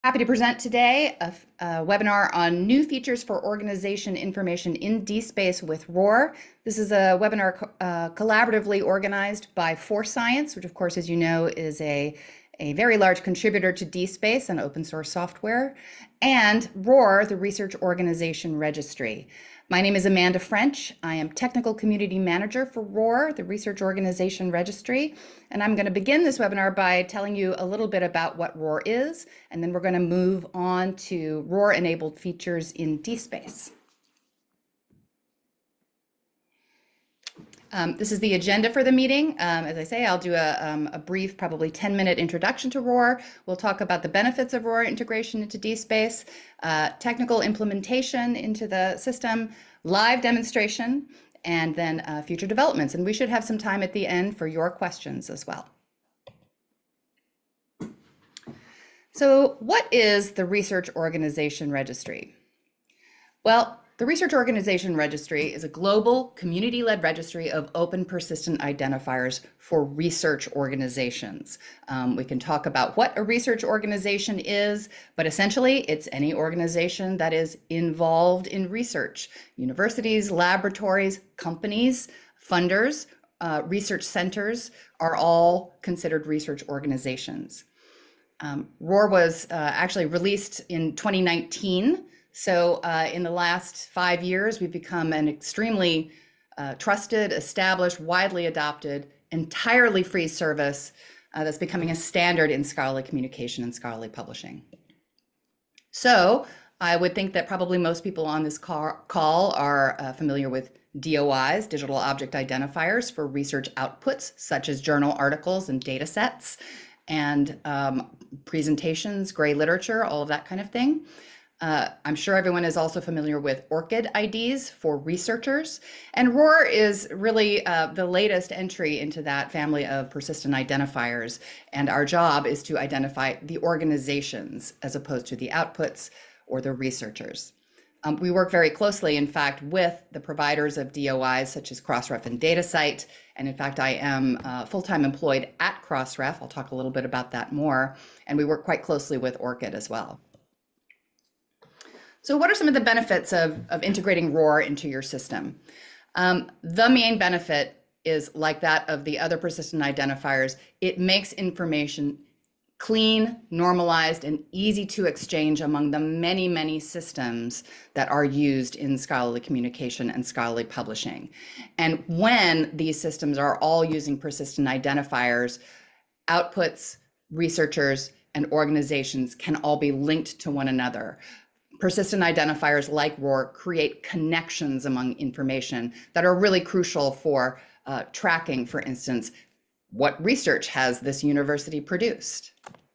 Happy to present today a webinar on new features for organization information in DSpace with ROR. This is a webinar collaboratively organized by Science, which of course, as you know, is a very large contributor to DSpace and open source software, and ROR, the Research Organization Registry. My name is Amanda French. I am Technical Community Manager for ROR, the Research Organization Registry, and I'm going to begin this webinar by telling you a little bit about what ROR is, and then we're going to move on to ROR-enabled features in DSpace. This is the agenda for the meeting. As I say, I'll do a brief, probably 10-minute introduction to ROR. We'll talk about the benefits of ROR integration into DSpace, technical implementation into the system, live demonstration, and then future developments. And we should have some time at the end for your questions as well. So what is the Research Organization Registry? Well, the Research Organization Registry is a global community-led registry of open persistent identifiers for research organizations. We can talk about what a research organization is, but essentially it's any organization that is involved in research. Universities, laboratories, companies, funders, research centers are all considered research organizations. ROR was actually released in 2019. So in the last 5 years, we've become an extremely trusted, established, widely adopted, entirely free service that's becoming a standard in scholarly communication and scholarly publishing. So I would think that probably most people on this call are familiar with DOIs, digital object identifiers, for research outputs, such as journal articles and data sets, and presentations, gray literature, all of that kind of thing. I'm sure everyone is also familiar with ORCID IDs for researchers, and ROR is really the latest entry into that family of persistent identifiers, and our job is to identify the organizations as opposed to the outputs or the researchers. We work very closely, in fact, with the providers of DOIs such as Crossref and DataCite, and in fact I am full-time employed at Crossref. I'll talk a little bit about that more, and we work quite closely with ORCID as well. So what are some of the benefits of integrating ROR into your system? The main benefit is like that of the other persistent identifiers. It makes information clean, normalized, and easy to exchange among the many, many systems that are used in scholarly communication and scholarly publishing. And when these systems are all using persistent identifiers, outputs, researchers, and organizations can all be linked to one another. Persistent identifiers like ROR create connections among information that are really crucial for tracking, for instance, what research has this university produced.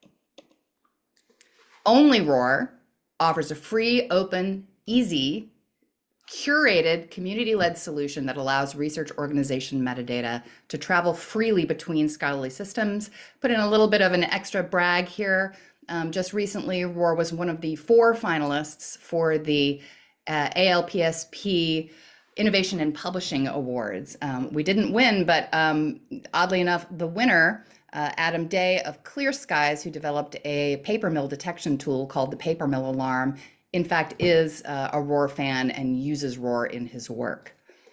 Only ROR offers a free, open, easy, curated, community-led solution that allows research organization metadata to travel freely between scholarly systems. Put in a little bit of an extra brag here. Just recently, ROR was one of the 4 finalists for the ALPSP Innovation in Publishing Awards. We didn't win, but oddly enough, the winner, Adam Day of Clear Skies, who developed a paper mill detection tool called the paper mill alarm, in fact is a ROR fan and uses ROR in his work.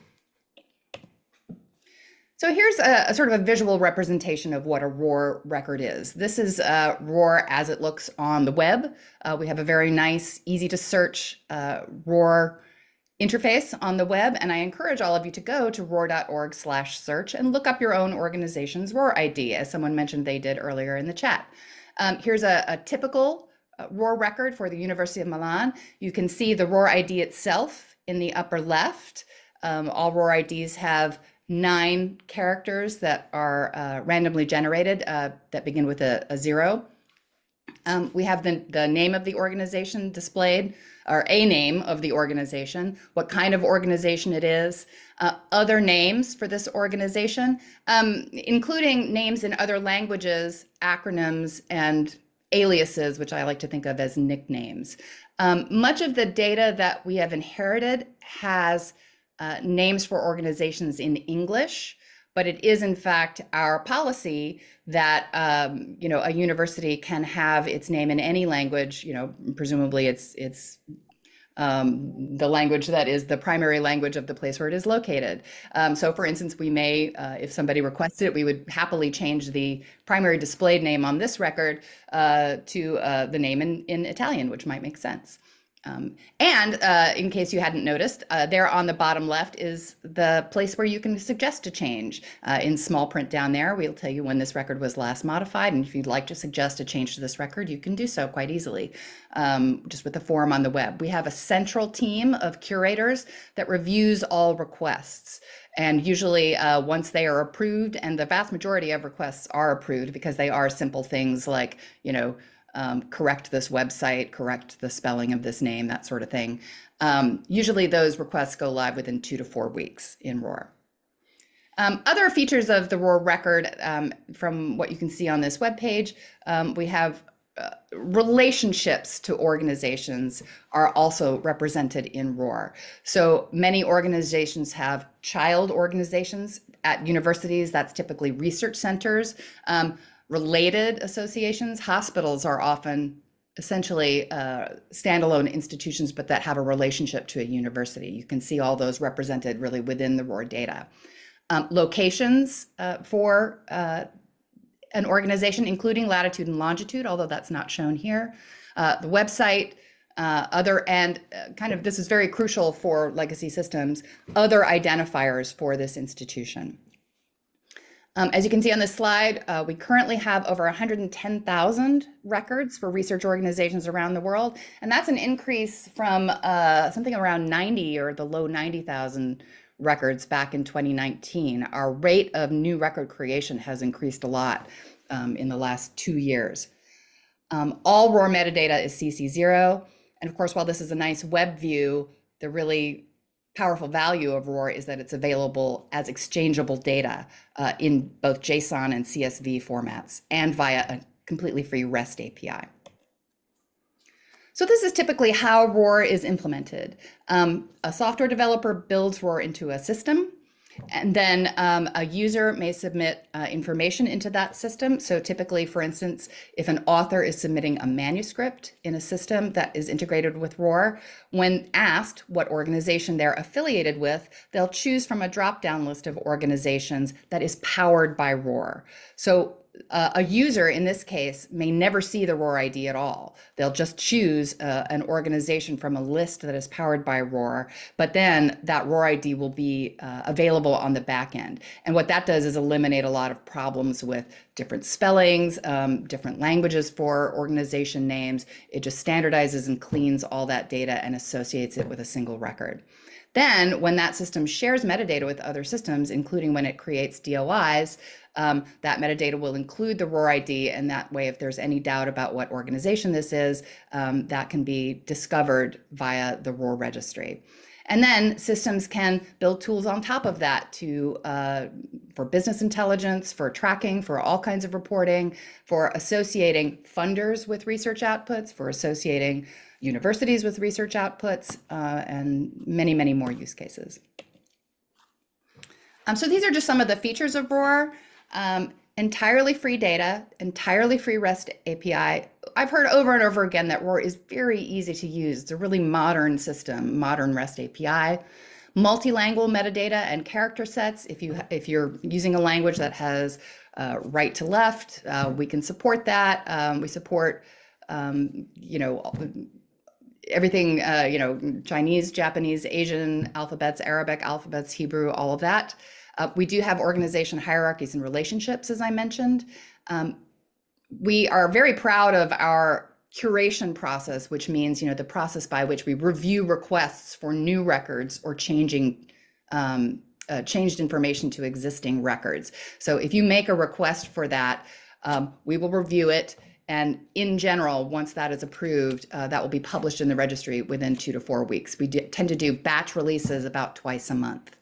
So here's a sort of a visual representation of what a ROR record is. This is ROR as it looks on the web. We have a very nice, easy to search ROR interface on the web, and I encourage all of you to go to ror.org/search and look up your own organization's ROR ID, as someone mentioned they did earlier in the chat. Here's a typical ROR record for the University of Milan. You can see the ROR ID itself in the upper left. All ROR IDs have 9 characters that are randomly generated that begin with a 0. We have the name of the organization displayed, or a name of the organization, what kind of organization it is, other names for this organization, including names in other languages, acronyms, and aliases, which I like to think of as nicknames. Much of the data that we have inherited has names for organizations in English, but it is in fact our policy that a university can have its name in any language. Presumably it's the language that is the primary language of the place where it is located. So for instance, we may, if somebody requested it, we would happily change the primary displayed name on this record to the name in Italian, which might make sense. And in case you hadn't noticed, there on the bottom left is the place where you can suggest a change. In small print down there, we'll tell you when this record was last modified. And if you'd like to suggest a change to this record, you can do so quite easily, just with the form on the web. We have a central team of curators that reviews all requests. And usually once they are approved, and the vast majority of requests are approved because they are simple things like, correct this website, correct the spelling of this name, that sort of thing. Usually those requests go live within 2 to 4 weeks in ROR. Other features of the ROR record, from what you can see on this webpage, we have relationships to organizations are also represented in ROR. So many organizations have child organizations at universities. That's typically research centers. Related associations, hospitals are often essentially standalone institutions, but that have a relationship to a university. You can see all those represented really within the ROR data. Locations for an organization, including latitude and longitude, although that's not shown here. The website, this is very crucial for legacy systems, other identifiers for this institution. As you can see on this slide, we currently have over 110,000 records for research organizations around the world, and that's an increase from something around 90 or the low 90,000 records back in 2019. Our rate of new record creation has increased a lot in the last 2 years. All ROR metadata is CC0, and of course, while this is a nice web view, the really powerful value of ROR is that it's available as exchangeable data in both JSON and CSV formats and via a completely free REST API. So this is typically how ROR is implemented. A software developer builds ROR into a system, and then a user may submit information into that system. So typically, for instance, if an author is submitting a manuscript in a system that is integrated with ROR, when asked what organization they're affiliated with, they'll choose from a drop-down list of organizations that is powered by ROR. So a user in this case may never see the ROR ID at all. They'll just choose an organization from a list that is powered by ROR, but then that ROR ID will be available on the back end. And what that does is eliminate a lot of problems with different spellings, different languages for organization names. It just standardizes and cleans all that data and associates it with a single record. Then when that system shares metadata with other systems, including when it creates DOIs, that metadata will include the ROR ID, and that way, if there's any doubt about what organization this is, that can be discovered via the ROR registry. And then systems can build tools on top of that for business intelligence, for tracking, for all kinds of reporting, for associating funders with research outputs, for associating universities with research outputs, and many, many more use cases. So these are just some of the features of ROR. Entirely free data, entirely free REST API. I've heard over and over again that ROR is very easy to use. It's a really modern system, modern REST API. Multilingual metadata and character sets. If you're using a language that has right to left, we can support that. We support, everything, Chinese, Japanese, Asian alphabets, Arabic alphabets, Hebrew, all of that. We do have organization hierarchies and relationships, as I mentioned. We are very proud of our curation process, which means, the process by which we review requests for new records or changed information to existing records. So if you make a request for that, we will review it. And in general, once that is approved, that will be published in the registry within 2 to 4 weeks. We tend to do batch releases about twice a month.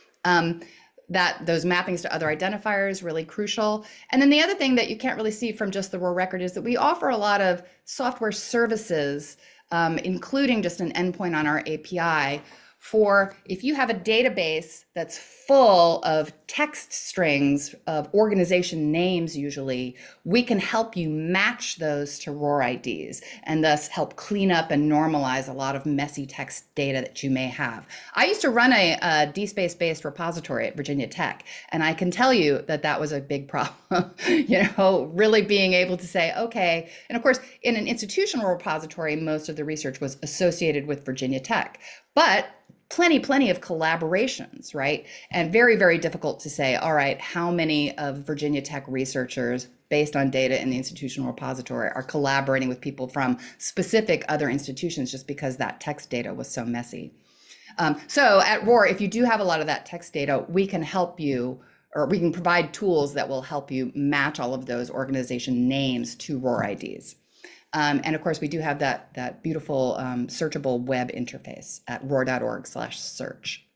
Those mappings to other identifiers really crucial. And then the other thing that you can't really see from just the ROR record is that we offer a lot of software services, including just an endpoint on our API for if you have a database that's full of text strings of organization names, usually, we can help you match those to ROR IDs and thus help clean up and normalize a lot of messy text data that you may have. I used to run a DSpace-based repository at Virginia Tech, and I can tell you that that was a big problem. Really being able to say, okay, and of course, in an institutional repository, most of the research was associated with Virginia Tech, but plenty of collaborations, right? And very, very difficult to say, all right, how many of Virginia Tech researchers based on data in the institutional repository are collaborating with people from specific other institutions just because that text data was so messy. So at ROR, if you do have a lot of that text data, we can help you, or we can provide tools that will help you match all of those organization names to ROR IDs. And of course, we do have that beautiful searchable web interface at ror.org/search.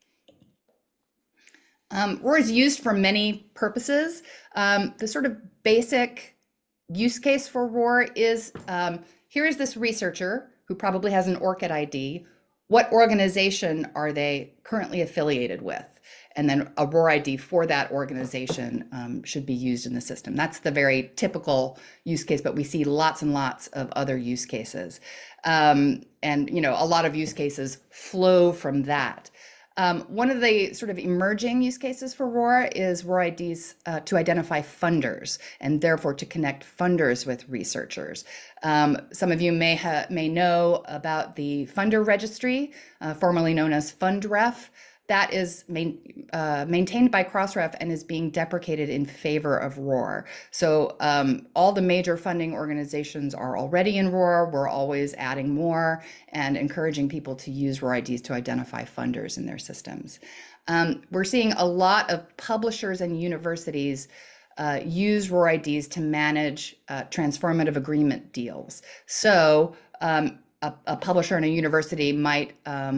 ROR is used for many purposes. The sort of basic use case for ROR is, here is this researcher who probably has an ORCID ID. What organization are they currently affiliated with? And then a ROR ID for that organization should be used in the system. That's the very typical use case, but we see lots and lots of other use cases. And a lot of use cases flow from that. One of the sort of emerging use cases for ROR is ROR IDs to identify funders and therefore to connect funders with researchers. Some of you may know about the funder registry, formerly known as FundRef. That is maintained by Crossref and is being deprecated in favor of ROR. So all the major funding organizations are already in ROR. We're always adding more and encouraging people to use ROR IDs to identify funders in their systems. We're seeing a lot of publishers and universities use ROR IDs to manage transformative agreement deals. So a publisher and a university might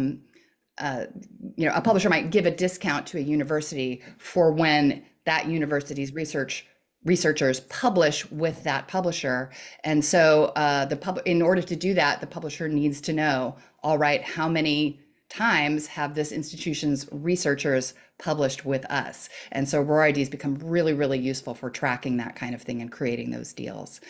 a publisher might give a discount to a university for when that university's researchers publish with that publisher. And so in order to do that, the publisher needs to know, all right, how many times have this institution's researchers published with us? And so ROR IDs become really, really useful for tracking that kind of thing and creating those deals.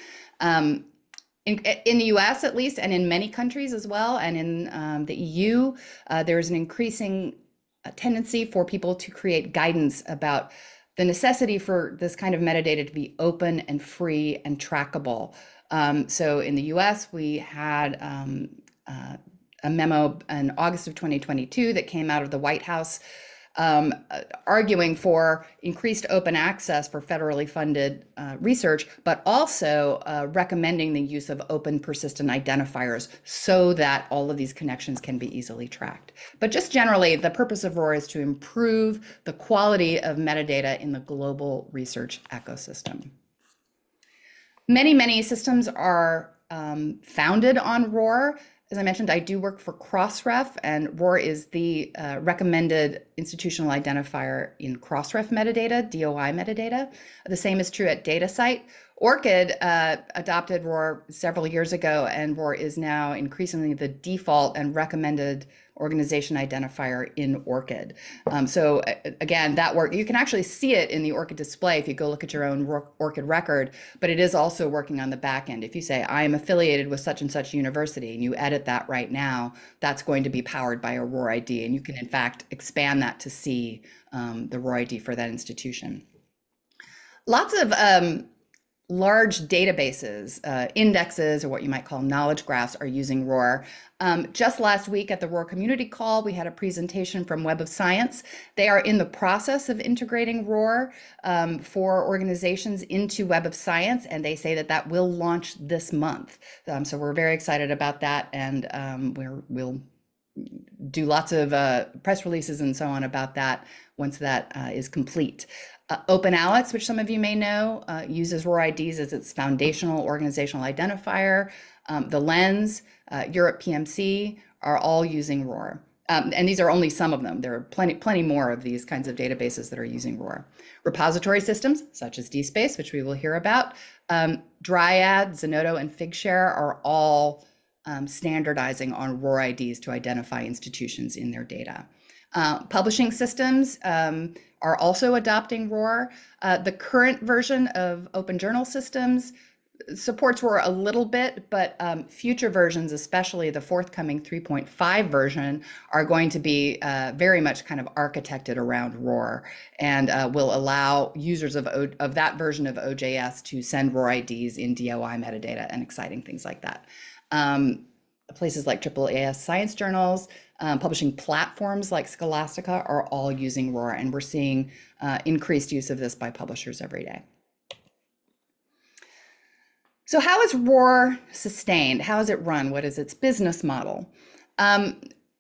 In the US, at least, and in many countries as well, and in the EU, there's an increasing tendency for people to create guidance about the necessity for this kind of metadata to be open and free and trackable. So in the US, we had a memo in August of 2022 that came out of the White House arguing for increased open access for federally funded research, but also recommending the use of open persistent identifiers so that all of these connections can be easily tracked. But just generally, the purpose of ROR is to improve the quality of metadata in the global research ecosystem. Many systems are founded on ROR. As I mentioned, I do work for Crossref, and ROR is the recommended institutional identifier in Crossref metadata, DOI metadata. The same is true at DataCite. ORCID adopted ROR several years ago, and ROR is now increasingly the default and recommended organization identifier in ORCID. So again, that work, you can actually see it in the ORCID display if you go look at your own ORCID record, but it is also working on the back end. If you say, I am affiliated with such and such university, and you edit that right now, that's going to be powered by a ROR ID, and you can in fact expand that to see the ROR ID for that institution. Lots of large databases, indexes, or what you might call knowledge graphs, are using ROR. Just last week at the ROR community call, we had a presentation from Web of Science. They are in the process of integrating ROR for organizations into Web of Science, and they say that that will launch this month. So we're very excited about that, and we'll do lots of press releases and so on about that once that is complete. OpenAlex, which some of you may know, uses ROR IDs as its foundational organizational identifier. The Lens, Europe PMC are all using ROR. And these are only some of them. There are plenty more of these kinds of databases that are using ROR. Repository systems, such as DSpace, which we will hear about, Dryad, Zenodo, and Figshare are all standardizing on ROR IDs to identify institutions in their data. Publishing systems are also adopting ROR. The current version of Open Journal Systems supports ROR a little bit, but future versions, especially the forthcoming 3.5 version, are going to be very much kind of architected around ROR and will allow users of that version of OJS to send ROR IDs in DOI metadata and exciting things like that. Places like AAAS science journals, publishing platforms like Scholastica are all using ROR, and we're seeing increased use of this by publishers every day. So how is ROR sustained? How is it run? What is its business model? I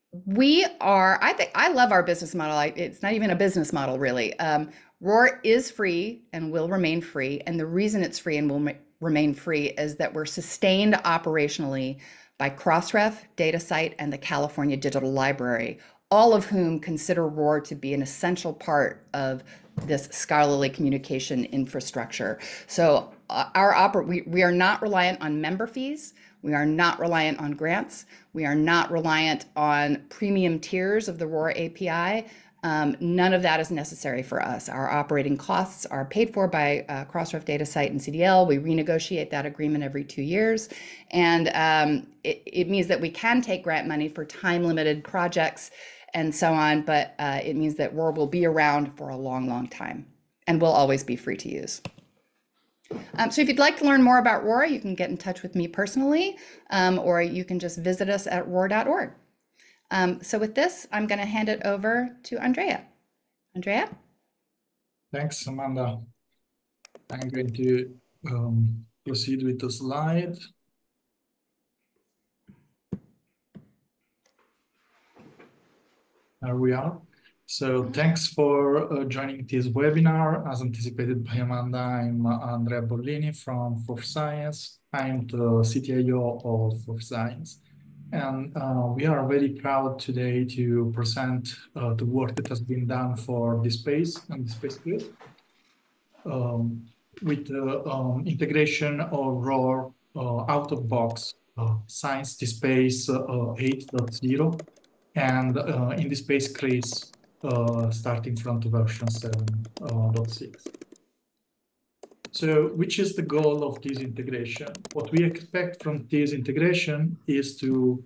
love our business model. It's not even a business model, really. ROR is free and will remain free. And the reason it's free and will remain free is that we're sustained operationally by Crossref, DataCite, and the California Digital Library, all of whom consider ROR to be an essential part of this scholarly communication infrastructure. So we are not reliant on member fees. We are not reliant on grants. We are not reliant on premium tiers of the ROR API. None of that is necessary for us. Our operating costs are paid for by Crossref, DataCite, and CDL. We renegotiate that agreement every 2 years. And it means that we can take grant money for time-limited projects and so on, but it means that ROR will be around for a long, long time and will always be free to use. So if you'd like to learn more about ROR, you can get in touch with me personally, or you can just visit us at roar.org. So with this, I'm going to hand it over to Andrea. Andrea? Thanks, Amanda. I'm going to proceed with the slide. There we are. So thanks for joining this webinar. As anticipated by Amanda, I'm Andrea Bollini from For Science. I'm the CTIO of For Science. And we are very proud today to present the work that has been done for DSpace and DSpace-CRIS with the integration of ROR out-of-box Science DSpace 8.0 and in DSpace-CRIS starting from the version 7.6. So which is the goal of this integration? What we expect from this integration is to,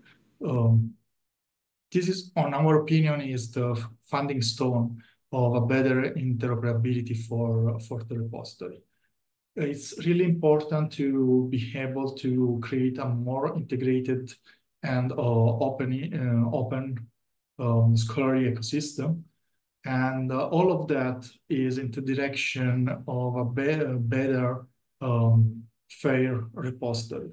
this is, on our opinion, is the funding stone of a better interoperability for the repository. It's really important to be able to create a more integrated and open scholarly ecosystem. And all of that is in the direction of a better fair repository.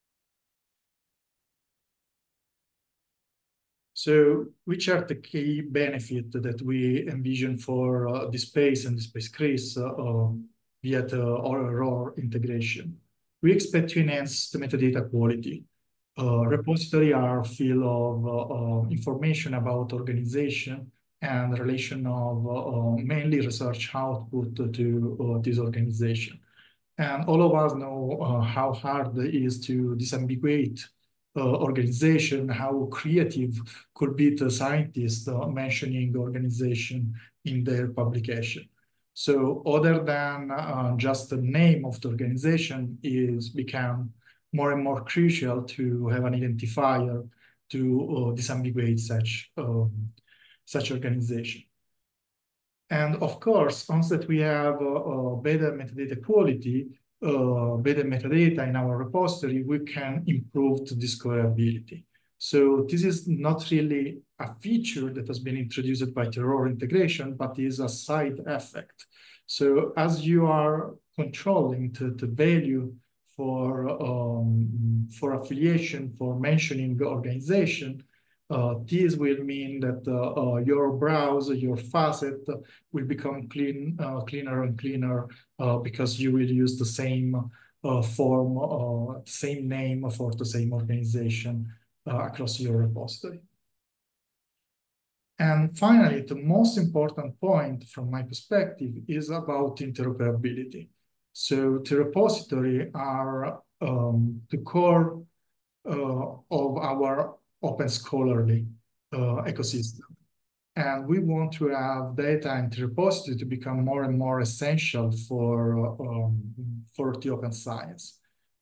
So which are the key benefits that we envision for DSpace and DSpace-CRIS via the ROR integration? We expect to enhance the metadata quality. Repositories are full of information about organization and relation of mainly research output to this organization. And all of us know how hard it is to disambiguate organization, how creative could be the scientist mentioning organization in their publication. So other than just the name of the organization is become more and more crucial to have an identifier to disambiguate such organization. And of course, once that we have better metadata quality, better metadata in our repository, we can improve the discoverability. So this is not really a feature that has been introduced by the ROR integration, but is a side effect. So as you are controlling the value for affiliation, for mentioning the organization, this will mean that your browser, your facet will become cleaner and cleaner because you will use the same form, same name for the same organization across your repository. And finally, the most important point from my perspective is about interoperability. So the repository are the core of our open scholarly ecosystem. And we want to have data in the repository to become more and more essential for the open science.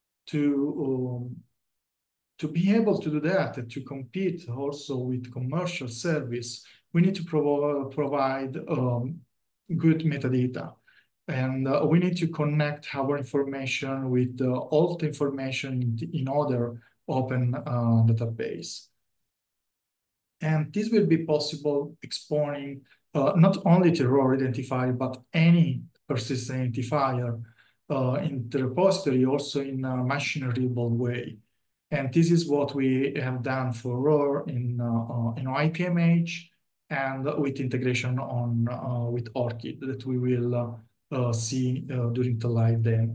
To be able to do that, to compete also with commercial service, we need to provide good metadata. And we need to connect our information with all the information in other open database. And this will be possible exporting not only the ROR identifier, but any persistent identifier in the repository, also in a machine-readable way. And this is what we have done for ROR in IPMH and with integration on with ORCID that we will see during the live demo.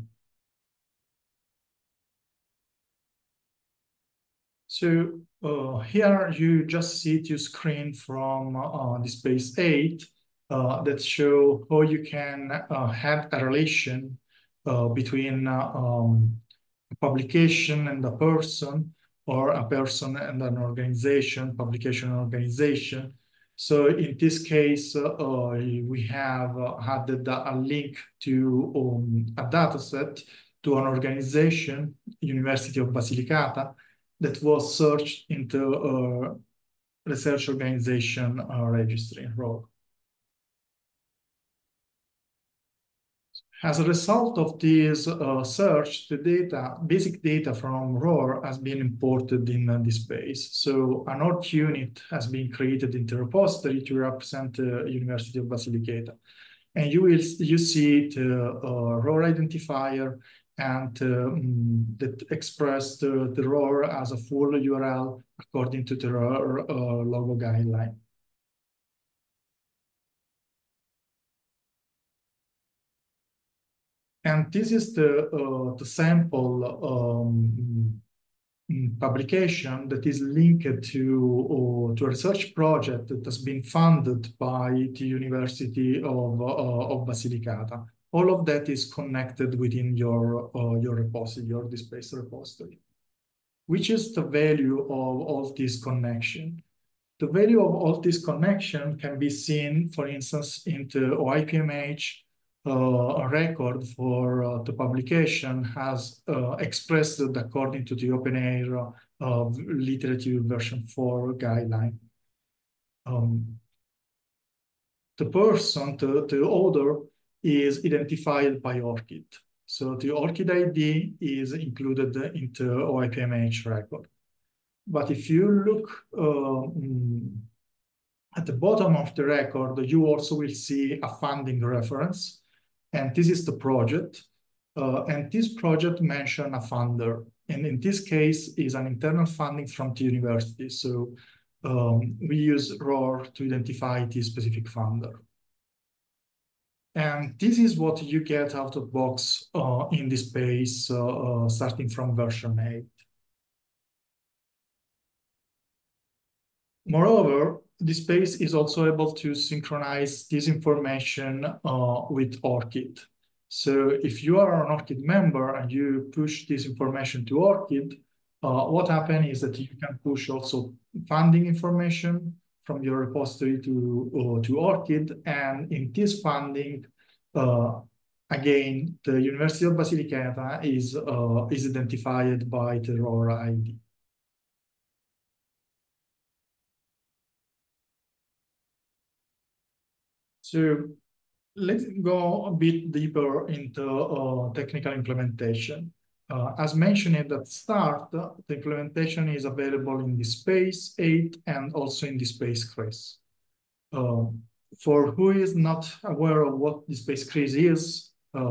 So here you just see two screen from DSpace 8 that show how you can have a relation between a publication and a person, or a person and an organization, publication and organization. So in this case, we have added a link to a data set to an organization, University of Basilicata, that was searched into Research Organization Registry, ROR. As a result of this search, the data, basic data from ROR has been imported in DSpace. So an ORC unit has been created in the repository to represent the University of Basilicata. And you see the ROR identifier and that express the ROR as a full URL according to the ROR logo guideline. And this is the sample publication that is linked to a research project that has been funded by the University of Basilicata. All of that is connected within your repository, your DSpace repository. Which is the value of all this connection? The value of all this connection can be seen, for instance, in the OIPMH a record for the publication has expressed according to the OpenAIRE literature version 4 guideline. The person, the author, is identified by ORCID. So the ORCID ID is included into OIPMH record. But if you look at the bottom of the record, you also will see a funding reference. And this is the project. And this project mentions a funder. And in this case, is an internal funding from the university. So we use ROR to identify the specific funder. And this is what you get out of the box in DSpace starting from version 8. Moreover, DSpace is also able to synchronize this information with ORCID. So if you are an ORCID member and you push this information to ORCID, what happens is that you can push also funding information from your repository to ORCID. And in this funding, again, the University of Basilicata is identified by the ROR ID. So let's go a bit deeper into technical implementation. As mentioned at the start, the implementation is available in DSpace 8 and also in DSpace-CRIS. For who is not aware of what DSpace-CRIS is,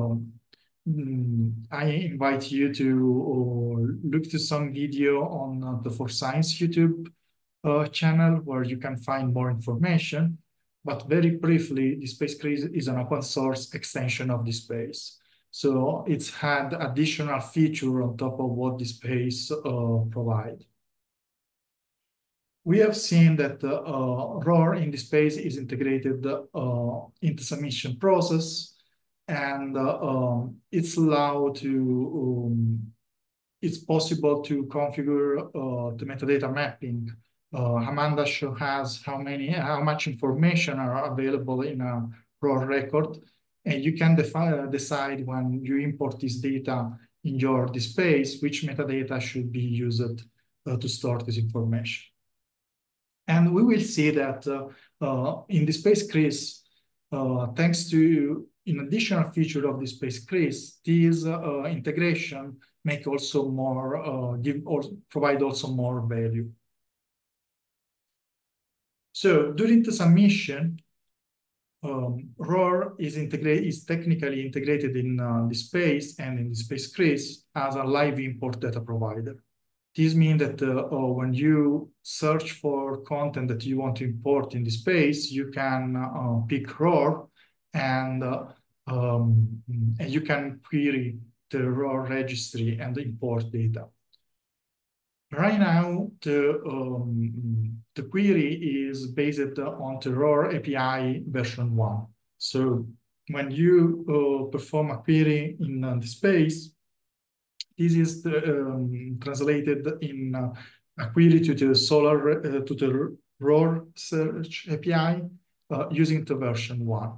I invite you to look to some video on the For Science YouTube channel where you can find more information. But very briefly, DSpace-CRIS is an open source extension of DSpace. So it's had additional feature on top of what DSpace provide. We have seen that ROR in DSpace is integrated into submission process, and it's allowed to it's possible to configure the metadata mapping. Amanda has how much information are available in a ROR record, and you can decide when you import this data in your DSpace, which metadata should be used to store this information. And we will see that in DSpace-CRIS, thanks to an additional feature of DSpace-CRIS, this integration make also more provide also more value. So during the submission, ROR is technically integrated in DSpace and in DSpace-CRIS as a live import data provider. This means that when you search for content that you want to import in DSpace, you can pick ROR and you can query the ROR registry and import data. Right now, the query is based on the ROR API version 1. So when you perform a query in DSpace, this is translated in a query to the ROR search API using the version 1.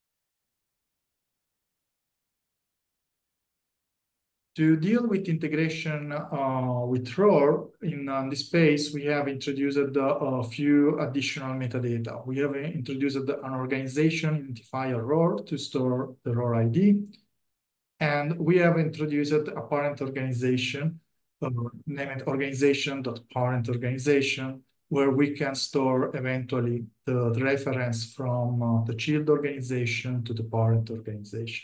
To deal with integration with ROR in DSpace, we have introduced a few additional metadata. We have introduced an organization identifier ROR to store the ROR ID. And we have introduced a parent organization, named organization.parent organization, where we can store eventually the reference from the child organization to the parent organization.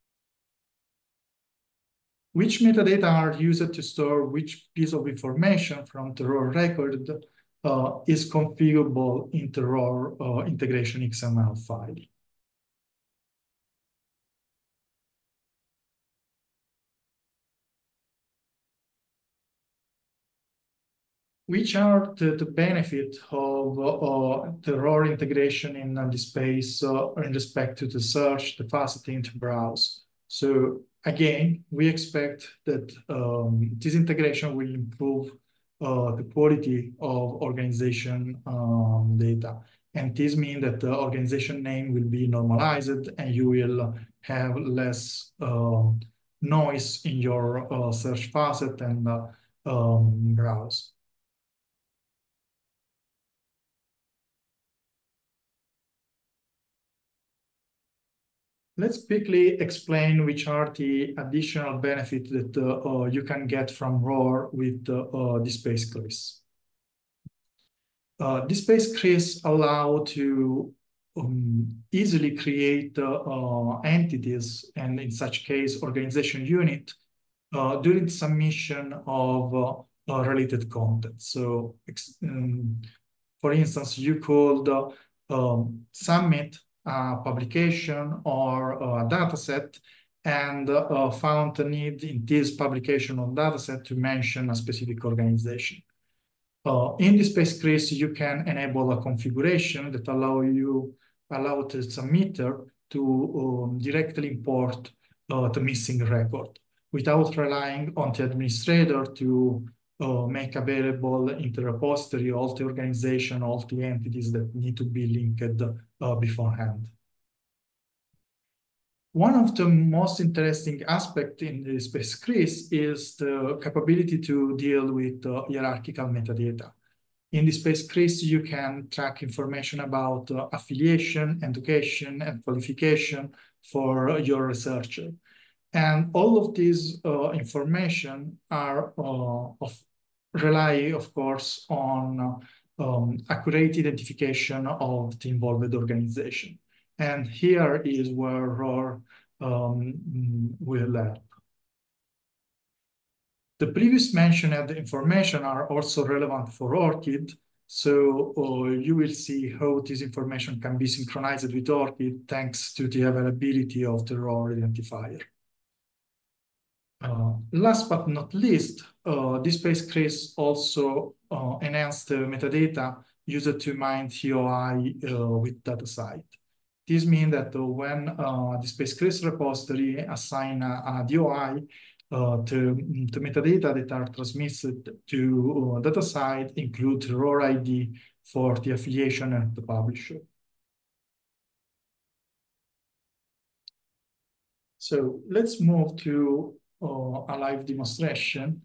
Which metadata are used to store which piece of information from the ROR record is configurable in the ROR integration XML file. Which are the benefits of the ROR integration in DSpace in respect to the search, the faceting, to browse? So again, we expect that this integration will improve the quality of organization data. And this means that the organization name will be normalized and you will have less noise in your search facet and browse. Let's quickly explain which are the additional benefits that you can get from ROR with DSpace-CRIS. DSpace-CRIS allow to easily create entities, and in such case, organization unit, during submission of related content. So, for instance, you could submit a publication or a dataset and found a need in this publication or dataset to mention a specific organization. In DSpace-CRIS, you can enable a configuration that allow the submitter to directly import the missing record without relying on the administrator to make available in the repository all the organization, all the entities that need to be linked beforehand. One of the most interesting aspects in the DSpace-CRIS is the capability to deal with hierarchical metadata. In DSpace-CRIS, you can track information about affiliation, education, and qualification for your researcher. And all of these information are rely, of course, on accurate identification of the involved organization. And here is where ROR will help. The previous mentioned information are also relevant for ORCID. So you will see how this information can be synchronized with ORCID thanks to the availability of the ROR identifier. Last but not least, DSpace-CRIS also enhanced the metadata used to mine TOI with DataSite. This means that when DSpace-CRIS repository assign a DOI, the metadata that are transmitted to data site include ROR ID for the affiliation and the publisher. So let's move to a live demonstration.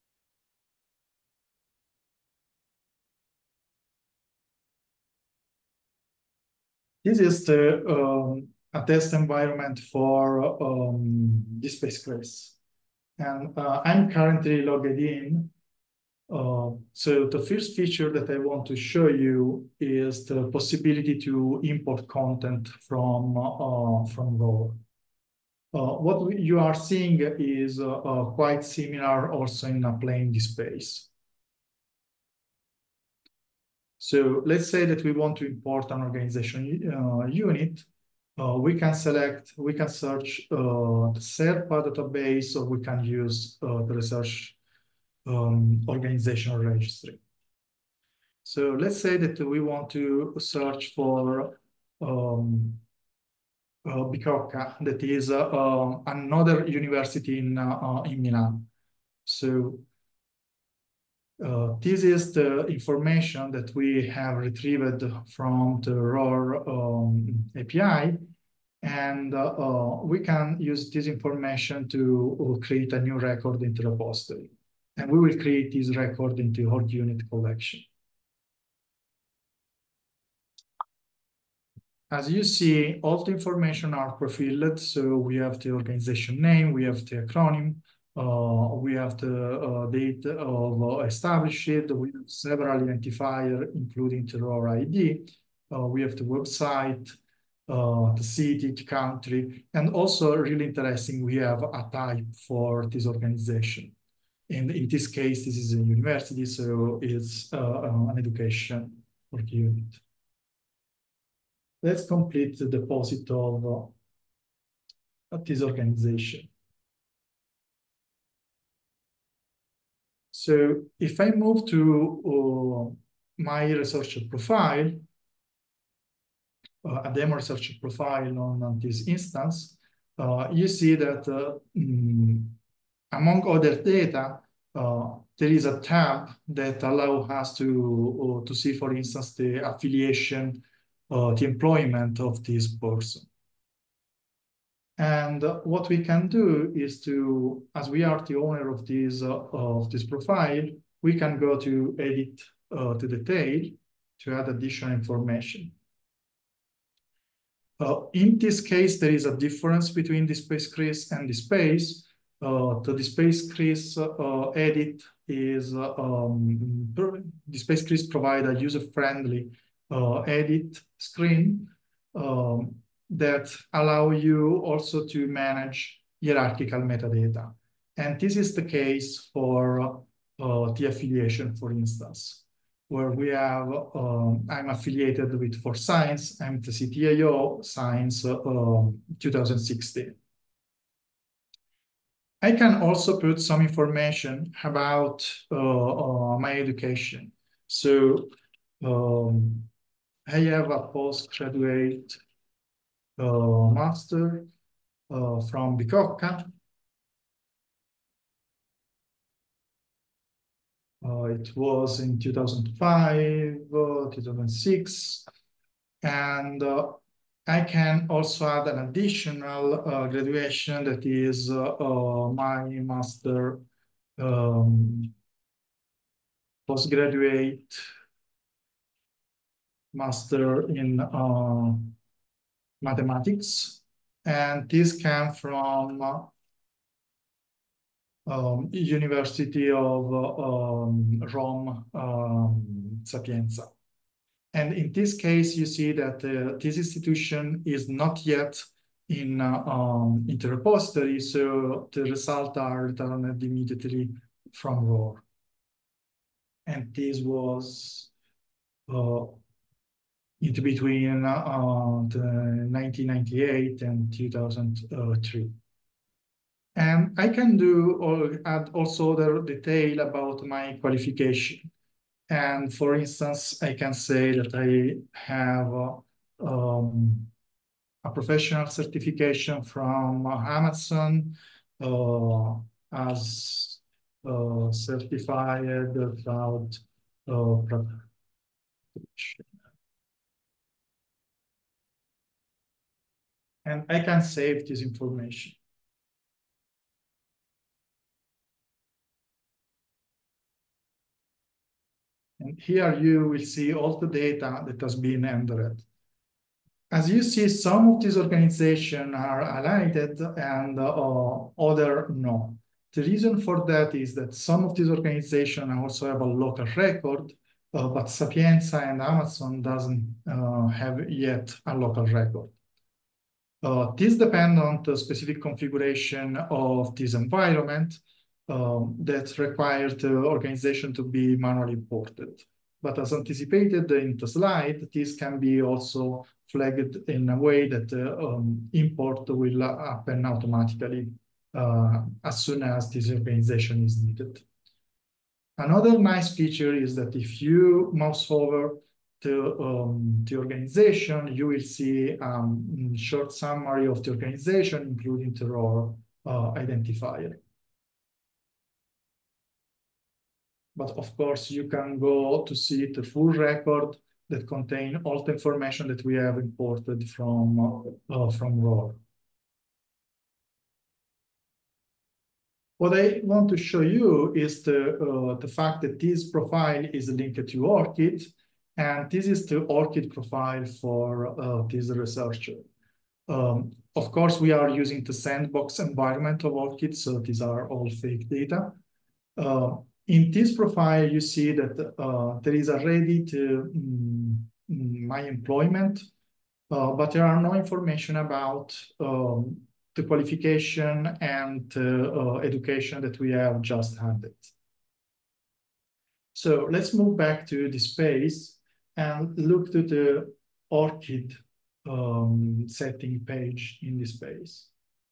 This is a test environment for DSpace-CRIS. And I'm currently logged in. So the first feature that I want to show you is the possibility to import content from ROR. What you are seeing is quite similar also in a plain DSpace. So let's say that we want to import an organization unit. We can search the SERPA database, or we can use the Research Organization Registry. So let's say that we want to search for Bicocca, that is another university in Milan. So this is the information that we have retrieved from the ROR API, and we can use this information to create a new record into the repository. And we will create this record into org unit collection. As you see, all the information are profiled. So we have the organization name, we have the acronym, we have the date of established, we have several identifiers, including the ROR ID. We have the website, the city, the country, and also really interesting, we have a type for this organization. And in this case, this is a university, so it's an education org unit. Let's complete the deposit of this organization. So if I move to my researcher profile, a demo researcher profile on this instance, you see that among other data, there is a tab that allows us to see, for instance, the affiliation, the employment of this person. And what we can do is to, as we are the owner of this profile, we can go to edit to detail to add additional information. In this case, there is a difference between DSpace-CRIS and DSpace. The DSpace-CRIS edit is DSpace-CRIS provide a user-friendly edit screen that allow you also to manage hierarchical metadata. And this is the case for the affiliation, for instance, where we have, I'm affiliated with for Science, I'm the CTIO, Science 2016. I can also put some information about my education. So I have a postgraduate master from Bicocca. It was in 2005, 2006, and I can also add an additional graduation that is my master postgraduate master in mathematics, and this came from University of Rome, Sapienza. And in this case, you see that this institution is not yet in the repository, so the results are returned immediately from ROR. And this was in between 1998 and 2003. And I can do or add also the detail about my qualification. And for instance, I can say that I have a professional certification from Amazon, as certified cloud protection. And I can save this information. And here you will see all the data that has been entered. As you see, some of these organizations are highlighted and other no. The reason for that is that some of these organizations also have a local record, but Sapienza and Amazon doesn't have yet a local record. This depends on the specific configuration of this environment that requires the organization to be manually imported. But as anticipated in the slide, this can be also flagged in a way that import will happen automatically as soon as this organization is needed. Another nice feature is that if you mouse over the organization, you will see a short summary of the organization, including the ROR identifier. But of course, you can go to see the full record that contain all the information that we have imported from ROR. What I want to show you is the fact that this profile is linked to ORCID, and this is the ORCID profile for this researcher. Of course, we are using the sandbox environment of ORCID, so these are all fake data. In this profile, you see that there is already my employment, but there are no information about the qualification and education that we have just handed. So let's move back to DSpace and look to the ORCID setting page in DSpace.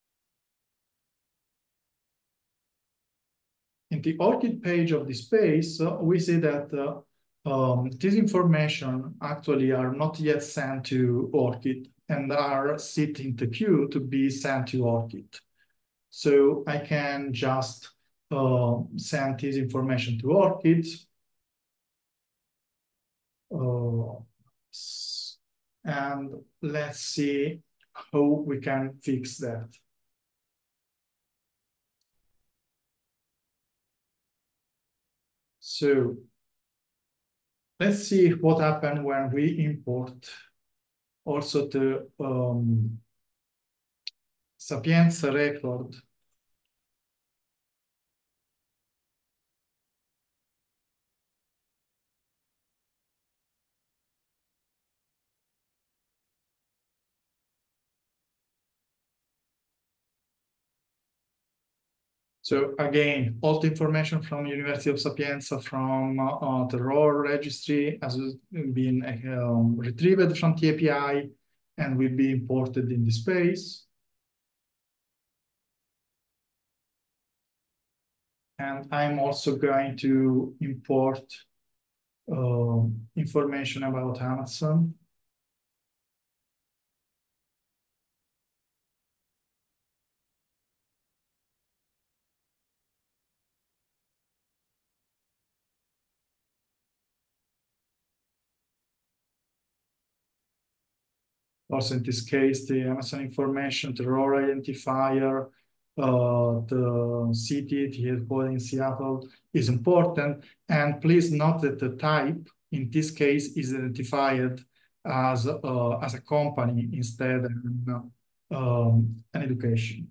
In the ORCID page of DSpace, we see that this information actually are not yet sent to ORCID and are sitting in the queue to be sent to ORCID. So I can just send this information to ORCID. And let's see how we can fix that. So let's see what happens when we import also the Sapienza record. So again, all the information from University of Sapienza, from the ROR registry has been retrieved from the API and will be imported in DSpace. And I'm also going to import information about Amazon. Also, in this case, the Amazon information, the ROR identifier, the city, the headquarters in Seattle is important. And please note that the type in this case is identified as a company instead of an education.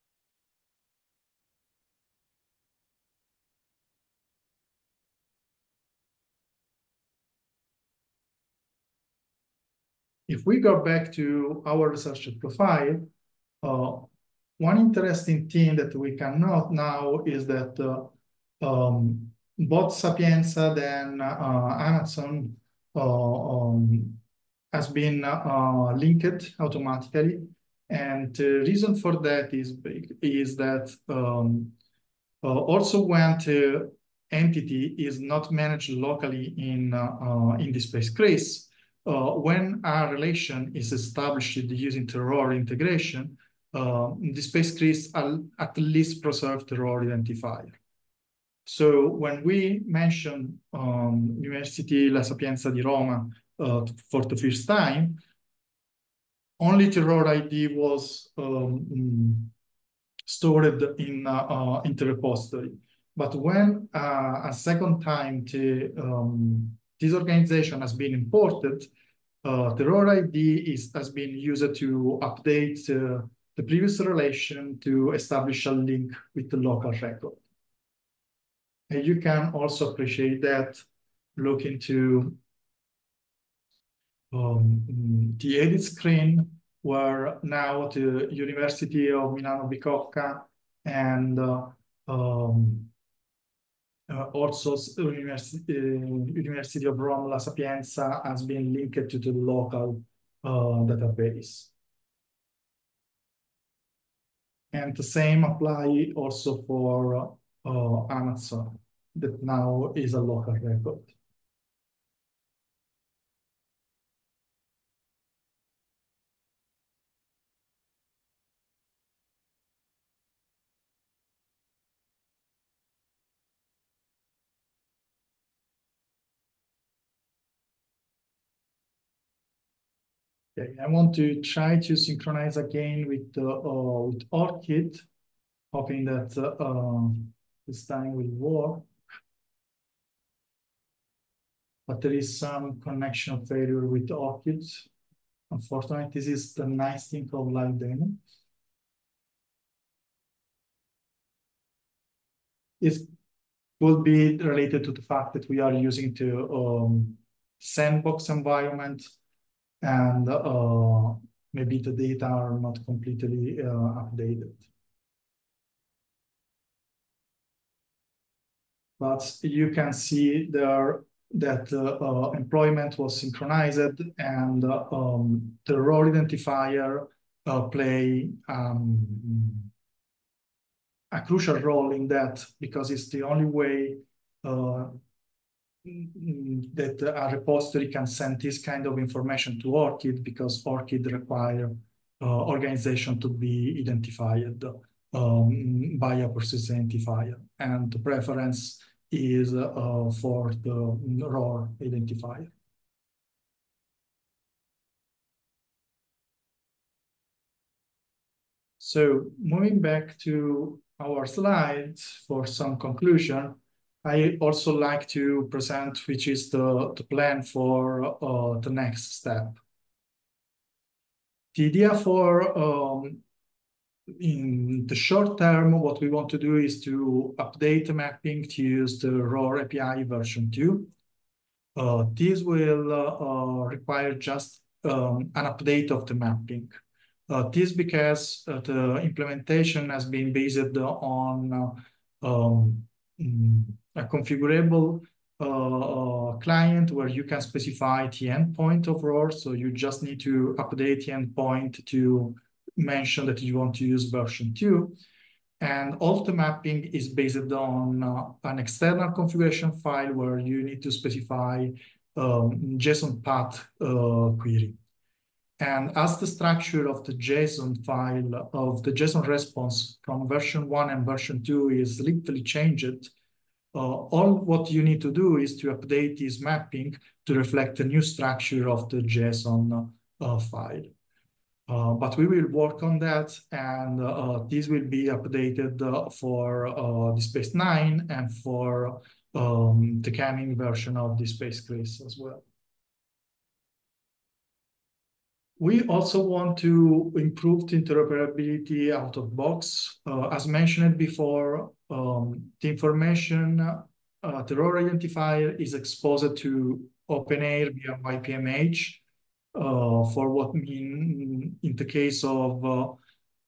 If we go back to our researcher profile, one interesting thing that we can note now is that both Sapienza and Amazon has been linked automatically. And the reason for that is that also when the entity is not managed locally in DSpace-CRIS, when a relation is established using the ROR integration, DSpace-CRIS at least preserve the ROR identifier. So when we mention University La Sapienza di Roma for the first time, only the ROR ID was stored in the repository. But when a second time this organization has been imported, the ROR ID has been used to update the previous relation to establish a link with the local record. And you can also appreciate that look into the edit screen, where now the University of Milano Bicocca and also University of Rome La Sapienza has been linked to the local database. And the same apply also for Amazon, that now is a local record. Okay, I want to try to synchronize again with ORCID, hoping that this time will work. But there is some connection failure with ORCID. Unfortunately, this is the nice thing of live demo. It will be related to the fact that we are using the sandbox environment, and maybe the data are not completely updated. But you can see there that employment was synchronized, and the role identifier play a crucial role in that, because it's the only way that a repository can send this kind of information to ORCID, because ORCID require organization to be identified by a persistent identifier, and the preference is for the ROR identifier. So moving back to our slides for some conclusion, I also like to present which is the plan for the next step. The idea for in the short term, what we want to do is to update the mapping to use the ROR API version 2. This will require just an update of the mapping. This because the implementation has been based on a configurable client where you can specify the endpoint of ROR. So you just need to update the endpoint to mention that you want to use version 2. And all the mapping is based on an external configuration file where you need to specify JSON path query. And as the structure of the JSON file of the JSON response from version 1 and version 2 is literally changed, all what you need to do is to update this mapping to reflect the new structure of the JSON file. But we will work on that, and this will be updated for DSpace 9 and for the coming version of DSpace-CRIS as well. We also want to improve the interoperability out of box. As mentioned before, the information, the ROR identifier is exposed to OpenAIRE via YPMH. For what mean in the case of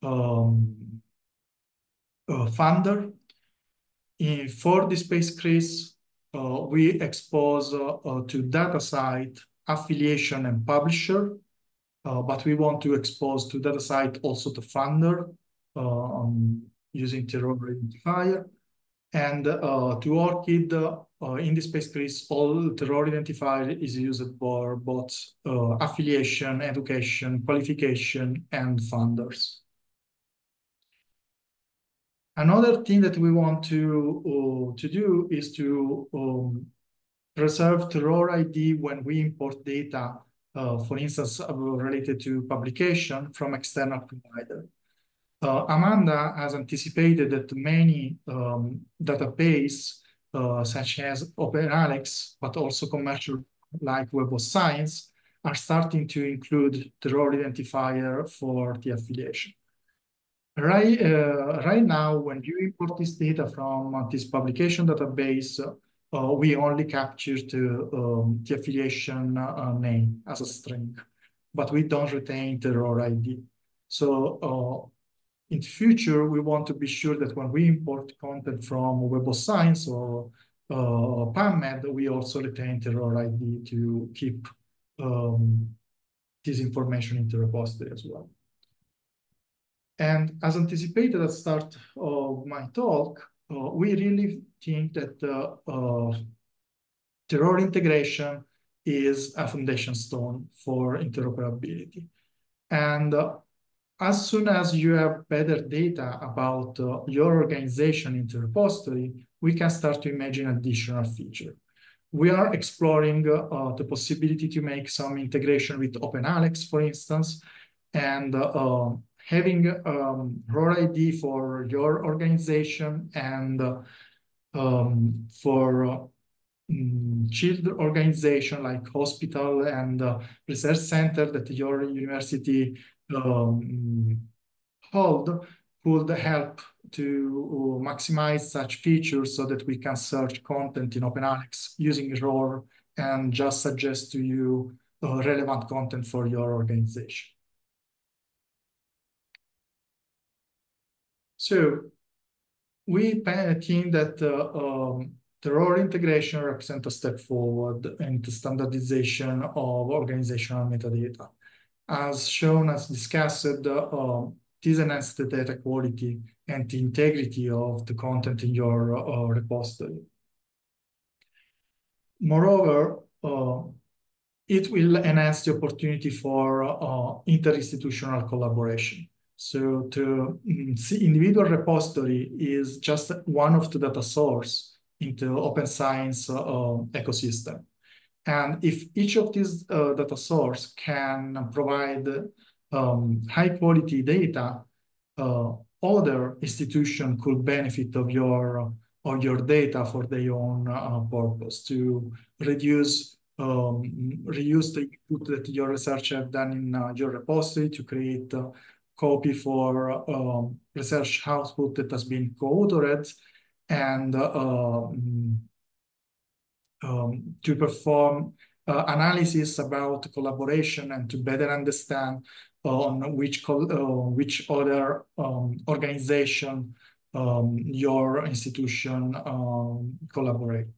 funder. For DSpace-CRIS, we expose to DataSite, affiliation, and publisher, but we want to expose to DataSite also the funder using the ROR identifier. And to ORCID, in DSpace-CRIS, all the ROR identifier is used for both affiliation, education, qualification, and funders. Another thing that we want to do is to preserve the ROR ID when we import data, for instance, related to publication from external provider. Amanda has anticipated that many databases, such as OpenAlex, but also commercial like Web of Science, are starting to include the ROR identifier for the affiliation. Right now, when you import this data from this publication database, we only capture the affiliation name as a string, but we don't retain the ROR ID. So in the future, we want to be sure that when we import content from Web of Science or PubMed, we also retain the ROR ID to keep this information in the repository as well. And as anticipated at the start of my talk, we really think that the ROR integration is a foundation stone for interoperability. And as soon as you have better data about your organization in the repository, we can start to imagine additional features. We are exploring the possibility to make some integration with OpenAlex, for instance, and having ROR ID for your organization and for child organization like hospital and research center that your university hold could help to maximize such features so that we can search content in OpenAlex using ROR and just suggest to you relevant content for your organization. So we think that the ROR integration represents a step forward in the standardization of organizational metadata. As shown, as discussed, this enhances the data quality and the integrity of the content in your repository. Moreover, it will enhance the opportunity for interinstitutional collaboration. So the individual repository is just one of the data source into open science ecosystem. And if each of these data source can provide high quality data, other institution could benefit of your data for their own purpose to reduce the input that your researcher have done in your repository to create a copy for research output that has been co-authored and to perform analysis about collaboration and to better understand on which other organization your institution collaborate.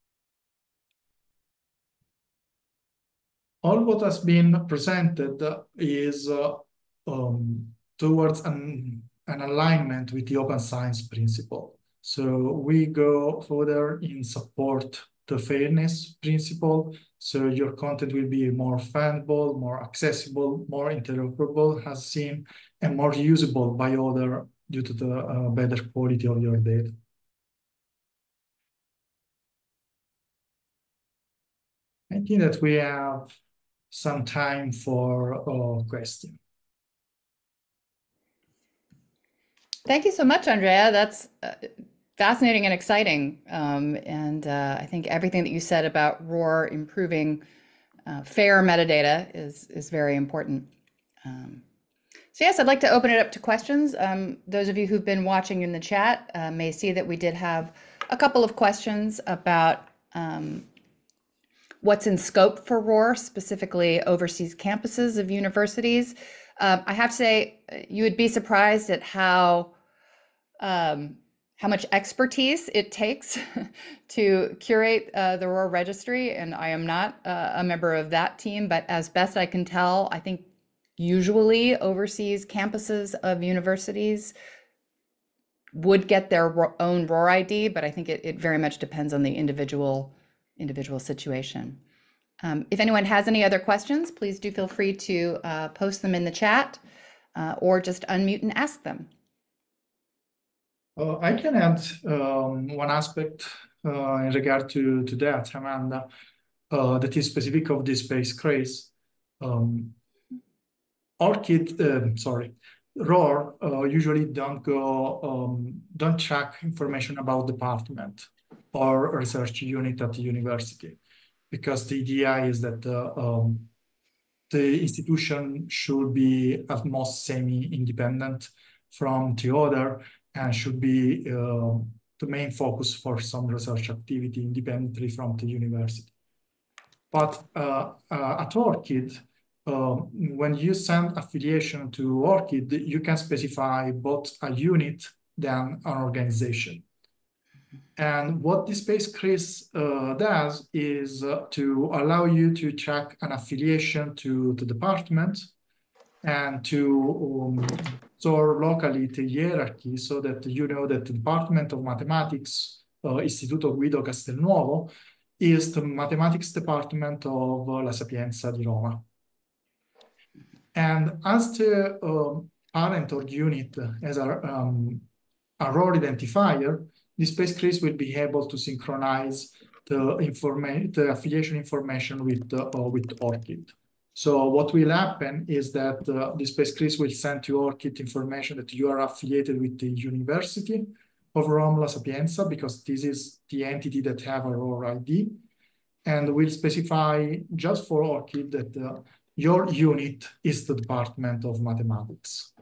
All what has been presented is towards an alignment with the open science principle. So we go further in support the fairness principle. So your content will be more findable, more accessible, more interoperable, as seen, and more usable by others due to the better quality of your data. I think that we have some time for questions. Thank you so much, Andrea. That's fascinating and exciting. I think everything that you said about ROR improving fair metadata is very important. So yes, I'd like to open it up to questions. Those of you who've been watching in the chat may see that we did have a couple of questions about what's in scope for ROR, specifically overseas campuses of universities. I have to say, you would be surprised at how much expertise it takes to curate the ROR registry, and I am not a member of that team, but as best I can tell, I think usually overseas campuses of universities would get their own ROR ID, but I think it very much depends on the individual situation. If anyone has any other questions, please do feel free to post them in the chat or just unmute and ask them. I can add one aspect in regard to that, Amanda, that is specific of this DSpace-CRIS. ROR usually don't track information about department or research unit at the university, because the idea is that the institution should be at most semi-independent from the other and should be the main focus for some research activity independently from the university. But at ORCID, when you send affiliation to ORCID, you can specify both a unit than an organization. And what DSpace-CRIS does is to allow you to track an affiliation to the department and to store locally the hierarchy so that you know that the Department of Mathematics, Istituto Guido Castelnuovo, is the mathematics department of La Sapienza di Roma. And as the parent or unit as a ROR identifier, DSpace-CRIS will be able to synchronize the affiliation information with ORCID. So what will happen is that DSpace-CRIS will send to ORCID information that you are affiliated with the University of Rome La Sapienza, because this is the entity that have a ROR ID, and will specify just for ORCID that your unit is the Department of Mathematics.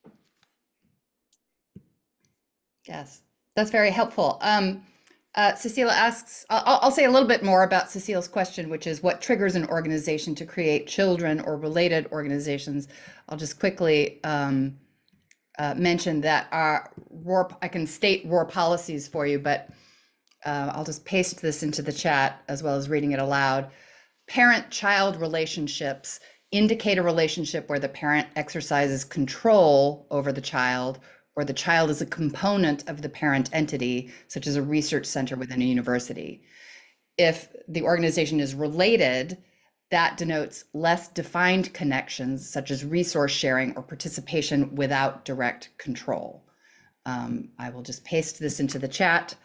Yes, that's very helpful. Cecilia asks, I'll say a little bit more about Cecilia's question, which is what triggers an organization to create children or related organizations. I'll just quickly mention that our ROR, I can state ROR policies for you, but I'll just paste this into the chat as well as reading it aloud. Parent-child relationships indicate a relationship where the parent exercises control over the child, or the child is a component of the parent entity, such as a research center within a university. If the organization is related, that denotes less defined connections, such as resource sharing or participation without direct control. I will just paste this into the chat.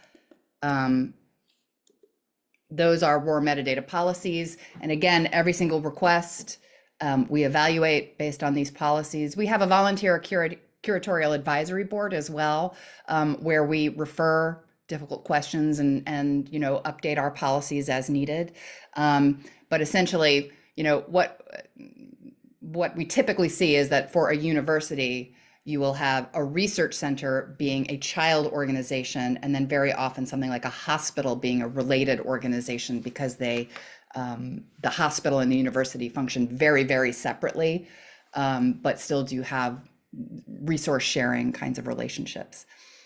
Those are ROR metadata policies. And again, every single request we evaluate based on these policies. We have a volunteer curatorial advisory board as well, where we refer difficult questions and update our policies as needed. But essentially, what we typically see is that for a university, you will have a research center being a child organization, and then very often something like a hospital being a related organization, because the hospital and the university function very, very separately, but still do have resource sharing kinds of relationships.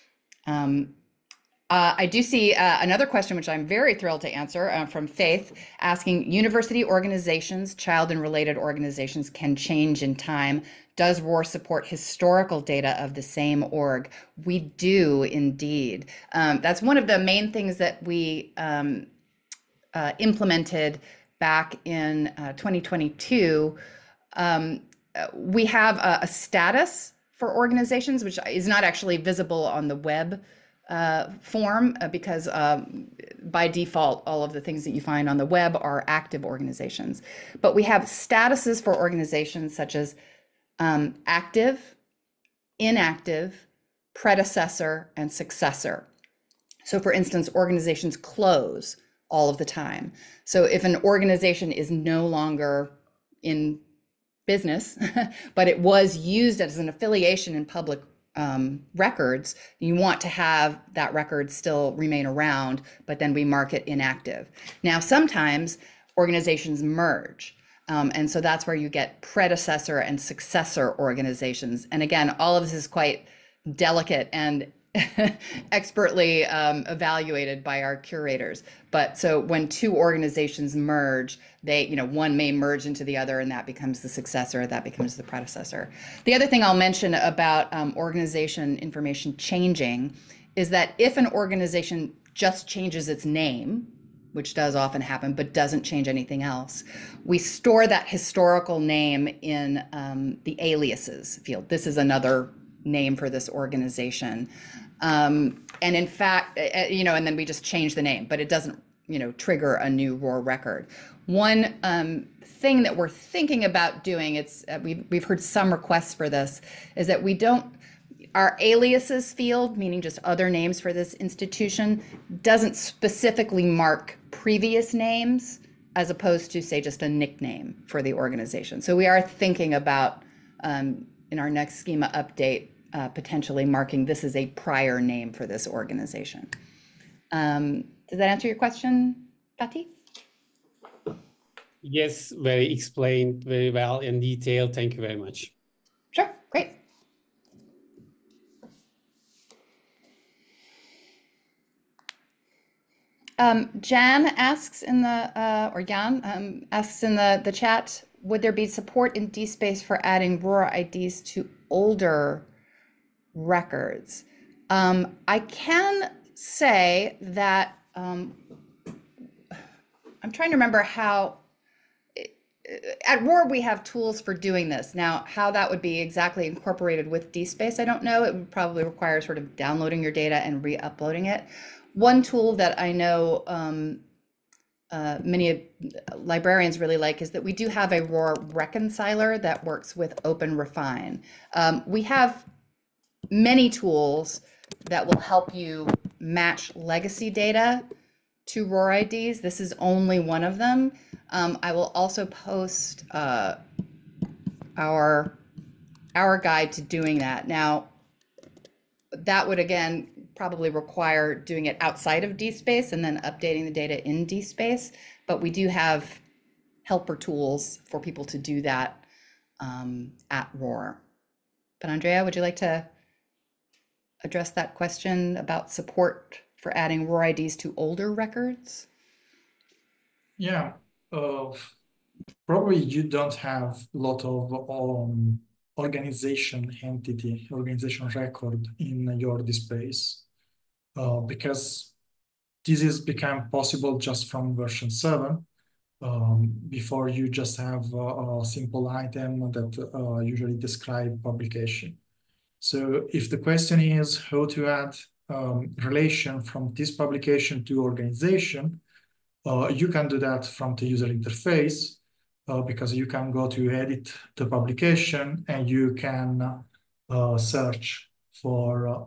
I do see another question, which I'm very thrilled to answer, from Faith, asking, university organizations, child and related organizations can change in time. Does ROR support historical data of the same org? We do indeed. That's one of the main things that we implemented back in 2022. We have a status for organizations, which is not actually visible on the web form, because by default, all of the things that you find on the web are active organizations. But we have statuses for organizations such as active, inactive, predecessor, and successor. So for instance, organizations close all of the time. So if an organization is no longer in business, but it was used as an affiliation in public records, you want to have that record still remain around, but then we mark it inactive. Now, sometimes organizations merge. And so that's where you get predecessor and successor organizations. And again, all of this is quite delicate and expertly evaluated by our curators. But so when two organizations merge, they, one may merge into the other, and that becomes the successor, that becomes the predecessor. The other thing I'll mention about organization information changing is that if an organization just changes its name, which does often happen, but doesn't change anything else, we store that historical name in the aliases field. This is another name for this organization. And in fact, and then we just change the name, but it doesn't, trigger a new ROR record. One thing that we're thinking about doing, we've heard some requests for this, is that our aliases field, meaning just other names for this institution, doesn't specifically mark previous names as opposed to, say, just a nickname for the organization. So we are thinking about, in our next schema update, potentially marking this as a prior name for this organization. Does that answer your question, Patti? Yes, very explained very well in detail. Thank you very much. Sure, great. Jan asks in the, or Jan asks in the chat, would there be support in DSpace for adding ROR IDs to older records? I can say that I'm trying to remember how at ROR we have tools for doing this. Now, how that would be exactly incorporated with DSpace, I don't know. It would probably require sort of downloading your data and re-uploading it. One tool that I know many librarians really like is that we do have a ROR reconciler that works with OpenRefine. We have many tools that will help you match legacy data to ROR IDs. This is only one of them. I will also post our guide to doing that. Now, that would again probably require doing it outside of DSpace and then updating the data in DSpace, but we do have helper tools for people to do that at ROR. But Andrea, would you like to address that question about support for adding ROR IDs to older records? Yeah, probably you don't have a lot of organization record in your DSpace because this has become possible just from version 7. Before you just have a simple item that usually describe publication. So if the question is how to add relation from this publication to organization, you can do that from the user interface because you can go to edit the publication and you can search for,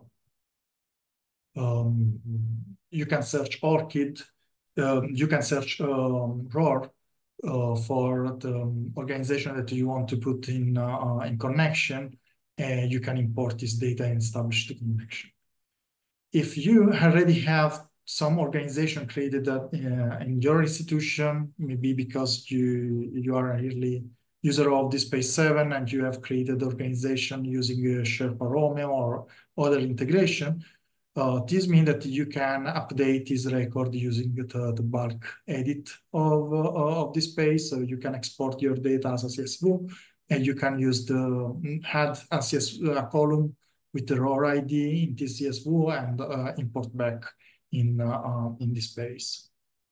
you can search ORCID, you can search ROR for the organization that you want to put in connection, and you can import this data and establish the connection. If you already have some organization created in your institution, maybe because you are a early user of DSpace 7 and you have created organization using Sherpa Romeo or other integration, this means that you can update this record using the bulk edit of DSpace. So you can export your data as a CSV, and you can use the add a column with the ROR ID in this CSV and import back in DSpace.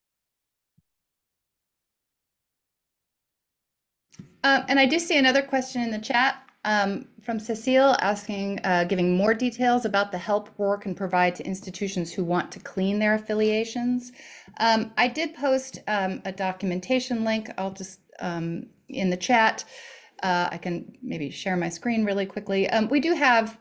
And I do see another question in the chat from Cecile asking, giving more details about the help ROR can provide to institutions who want to clean their affiliations. I did post a documentation link. I'll just, in the chat, I can maybe share my screen really quickly. We do have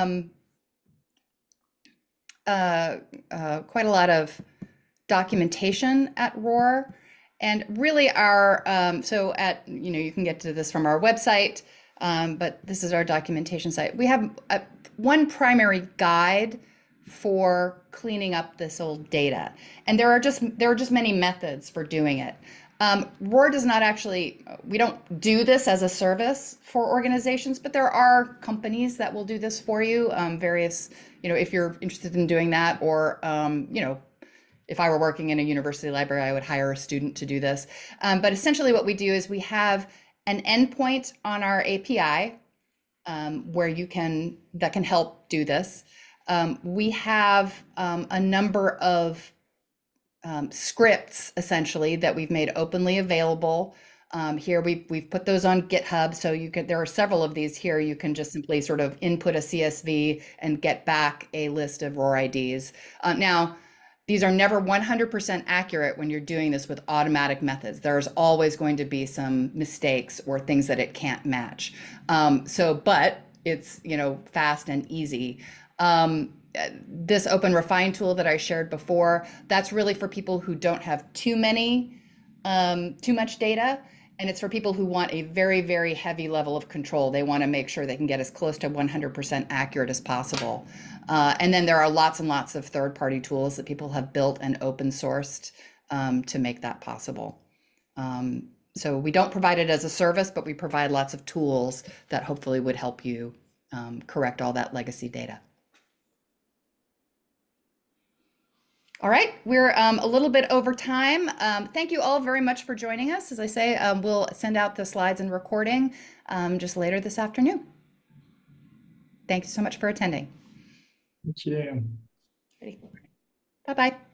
quite a lot of documentation at ROR. And really so you can get to this from our website, but this is our documentation site. We have one primary guide for cleaning up this old data. And there are just many methods for doing it. ROR does not actually, we don't do this as a service for organizations, but there are companies that will do this for you, various, if you're interested in doing that, or, if I were working in a university library, I would hire a student to do this. But essentially what we do is we have an endpoint on our API where that can help do this. We have a number of scripts essentially that we've made openly available Here we've put those on GitHub, so you could, there are several of these here. You can just simply sort of input a CSV and get back a list of ROR IDs. Now, these are never 100% accurate when you're doing this with automatic methods. There's always going to be some mistakes or things that it can't match. But it's, you know, fast and easy. This Open Refine tool that I shared before, that's really for people who don't have too much data. And it's for people who want a very, very heavy level of control. They want to make sure they can get as close to 100% accurate as possible. And then there are lots and lots of third-party tools that people have built and open sourced to make that possible. So we don't provide it as a service, but we provide lots of tools that hopefully would help you correct all that legacy data. All right, we're a little bit over time. Thank you all very much for joining us. As I say, we'll send out the slides and recording just later this afternoon. Thank you so much for attending. Thank you. Bye-bye.